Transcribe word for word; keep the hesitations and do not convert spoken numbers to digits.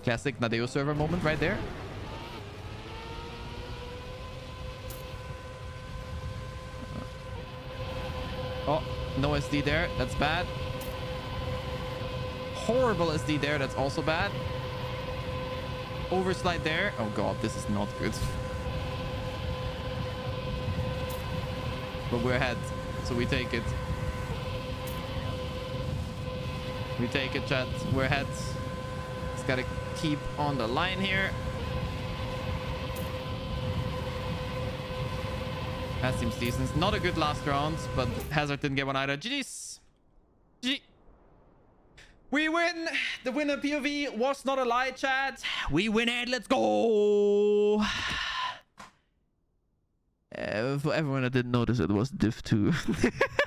Classic Nadeo server moment right there. Oh, no S D there. That's bad. Horrible S D there. That's also bad. Overslide there. Oh god, this is not good. But we're ahead, so we take it. We take it, chat. We're ahead. Just gotta keep on the line here. That seems decent. Not a good last round, but Hazard didn't get one either. G G's. G. We win. The winner P O V was not a lie, chat. We win it. Let's go. Uh, for everyone that didn't notice, it was div two.